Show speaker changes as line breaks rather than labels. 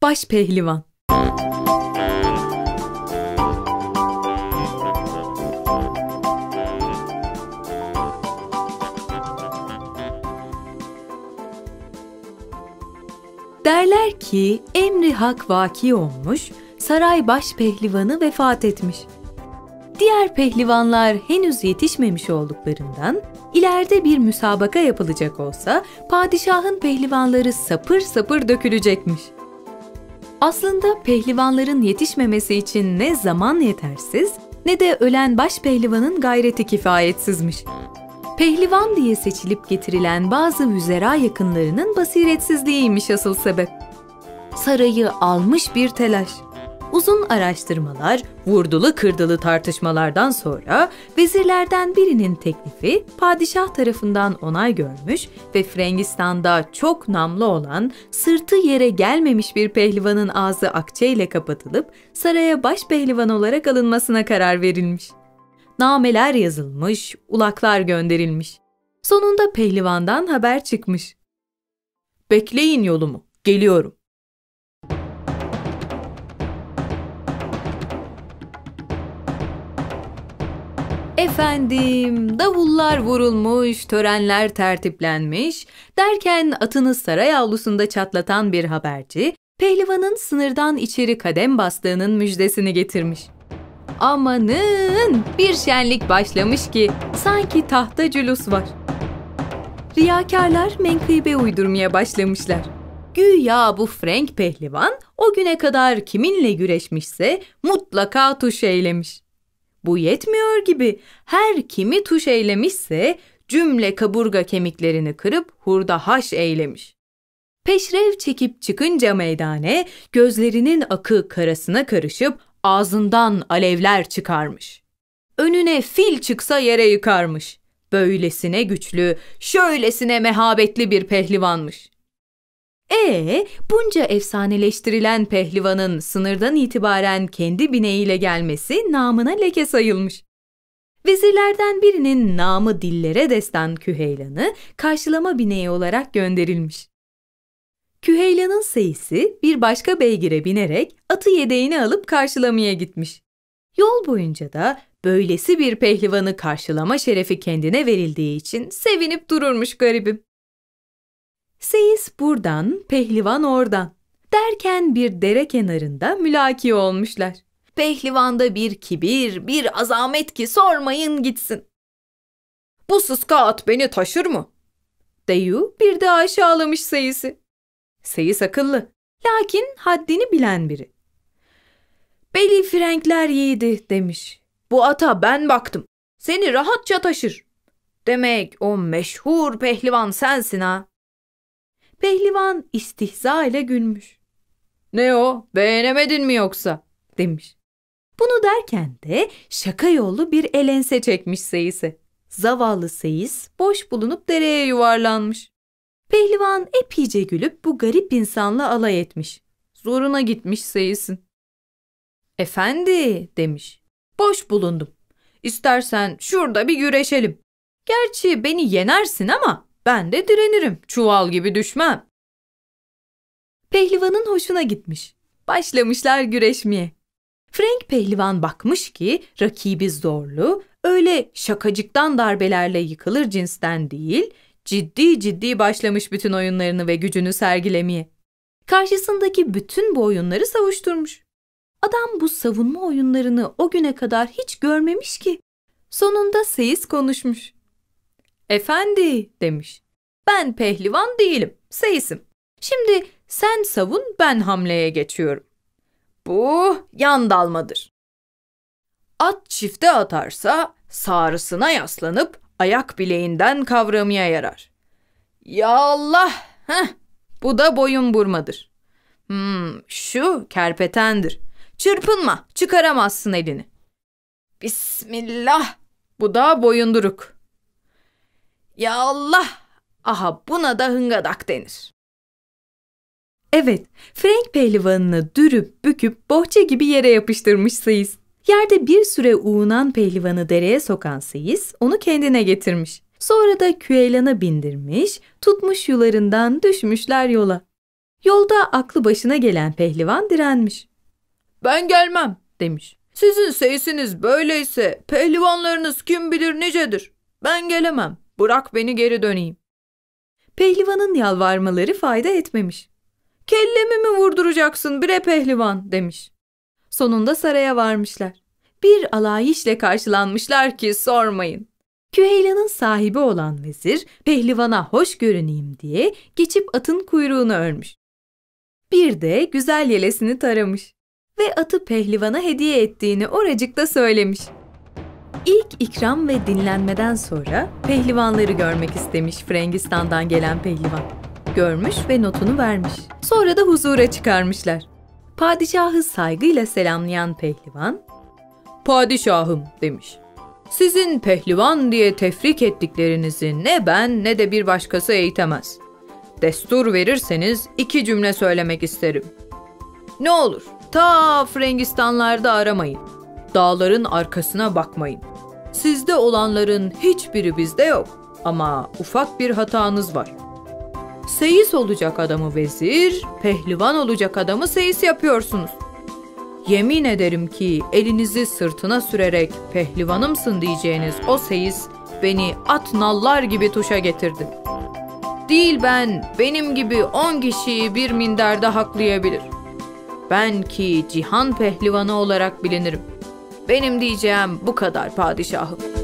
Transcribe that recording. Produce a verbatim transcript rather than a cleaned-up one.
Baş Pehlivan. Derler ki emri hak vaki olmuş, saray baş pehlivanı vefat etmiş. Diğer pehlivanlar henüz yetişmemiş olduklarından, ileride bir müsabaka yapılacak olsa, padişahın pehlivanları sapır sapır dökülecekmiş. Aslında pehlivanların yetişmemesi için ne zaman yetersiz, ne de ölen baş pehlivanın gayreti kifayetsizmiş. Pehlivan diye seçilip getirilen bazı vüzera yakınlarının basiretsizliğiymiş asıl sebep. Sarayı almış bir telaş. Uzun araştırmalar, vurdulu kırdılı tartışmalardan sonra vezirlerden birinin teklifi padişah tarafından onay görmüş ve Frengistan'da çok namlı olan, sırtı yere gelmemiş bir pehlivanın ağzı akçe ile kapatılıp saraya baş pehlivan olarak alınmasına karar verilmiş. Nameler yazılmış, ulaklar gönderilmiş. Sonunda pehlivandan haber çıkmış. "Bekleyin yolumu, geliyorum." Efendim, davullar vurulmuş, törenler tertiplenmiş, derken atını saray avlusunda çatlatan bir haberci, pehlivanın sınırdan içeri kadem bastığının müjdesini getirmiş. Amanın, bir şenlik başlamış ki sanki tahta cülus var. Riyakarlar menkıbe uydurmaya başlamışlar. Güya bu Frank pehlivan o güne kadar kiminle güreşmişse mutlaka tuş eylemiş. Bu yetmiyor gibi her kimi tuş eylemişse cümle kaburga kemiklerini kırıp hurda haş eylemiş. Peşrev çekip çıkınca meydane gözlerinin akı karasına karışıp ağzından alevler çıkarmış. Önüne fil çıksa yere yıkarmış. Böylesine güçlü, şöylesine mehabetli bir pehlivanmış. E bunca efsaneleştirilen pehlivanın sınırdan itibaren kendi bineğiyle gelmesi namına leke sayılmış. Vezirlerden birinin namı dillere destan Küheylan'ı karşılama bineği olarak gönderilmiş. Küheylan'ın seyisi bir başka beygire binerek atı yedeğini alıp karşılamaya gitmiş. Yol boyunca da böylesi bir pehlivanı karşılama şerefi kendine verildiği için sevinip dururmuş garibim. Seyis buradan, pehlivan oradan derken bir dere kenarında mülaki olmuşlar. Pehlivanda bir kibir, bir azamet ki sormayın gitsin. "Bu sıska at beni taşır mı?" Deyu bir de aşağılamış Seyis'i. Seyis akıllı, lakin haddini bilen biri. "Beli Frenkler yiğidi," demiş. "Bu ata ben baktım. Seni rahatça taşır. Demek o meşhur pehlivan sensin ha." Pehlivan istihza ile gülmüş. "Ne o, beğenemedin mi yoksa?" demiş. Bunu derken de şaka yollu bir elense çekmiş Seyis'e. Zavallı Seyis boş bulunup dereye yuvarlanmış. Pehlivan epeyce gülüp bu garip insanla alay etmiş. Zoruna gitmiş Seyis'in. "Efendi," demiş, "boş bulundum. İstersen şurada bir güreşelim. Gerçi beni yenersin ama ben de direnirim, çuval gibi düşmem." Pehlivanın hoşuna gitmiş. Başlamışlar güreşmeye. Frank pehlivan bakmış ki rakibi zorlu, öyle şakacıktan darbelerle yıkılır cinsten değil, ciddi ciddi başlamış bütün oyunlarını ve gücünü sergilemeye. Karşısındaki bütün bu oyunları savuşturmuş. Adam bu savunma oyunlarını o güne kadar hiç görmemiş ki. Sonunda Seyis konuşmuş. "Efendi," demiş, "ben pehlivan değilim, Seyis'im. Şimdi sen savun, ben hamleye geçiyorum. Bu yan dalmadır. At çifte atarsa sağrısına yaslanıp ayak bileğinden kavramaya yarar. Ya Allah, heh, bu da boyun burmadır. Hmm, şu kerpetendir. Çırpınma, çıkaramazsın elini. Bismillah, bu da boyunduruk. Ya Allah, aha buna da hıngadak denir." Evet, Frank pehlivanını dürüp büküp bohça gibi yere yapıştırmış Seyis. Yerde bir süre uğunan pehlivanı dereye sokan Seyis onu kendine getirmiş. Sonra da Küheylan'a bindirmiş, tutmuş yularından düşmüşler yola. Yolda aklı başına gelen pehlivan direnmiş. "Ben gelmem," demiş. "Sizin seyisiniz böyleyse pehlivanlarınız kim bilir nicedir. Ben gelemem. Bırak beni geri döneyim." Pehlivanın yalvarmaları fayda etmemiş. "Kellemi mi vurduracaksın bre pehlivan?" demiş. Sonunda saraya varmışlar. Bir alayişle karşılanmışlar ki sormayın. Küheylan'ın sahibi olan vezir, pehlivana hoş görüneyim diye geçip atın kuyruğunu örmüş. Bir de güzel yelesini taramış ve atı pehlivana hediye ettiğini oracıkta söylemiş. İlk ikram ve dinlenmeden sonra pehlivanları görmek istemiş Frengistan'dan gelen pehlivan. Görmüş ve notunu vermiş. Sonra da huzura çıkarmışlar. Padişahı saygıyla selamlayan pehlivan, "Padişahım," demiş. "Sizin pehlivan diye tefrik ettiklerinizi ne ben ne de bir başkası eğitemez. Destur verirseniz iki cümle söylemek isterim. Ne olur ta Frengistanlarda aramayın. Dağların arkasına bakmayın. Sizde olanların hiçbiri bizde yok ama ufak bir hatanız var. Seyis olacak adamı vezir, pehlivan olacak adamı seyis yapıyorsunuz. Yemin ederim ki elinizi sırtına sürerek pehlivanımsın diyeceğiniz o seyis beni at nallar gibi tuşa getirdi. Değil ben, benim gibi on kişiyi bir minderde haklayabilir. Ben ki cihan pehlivanı olarak bilinirim. Benim diyeceğim bu kadar padişahım."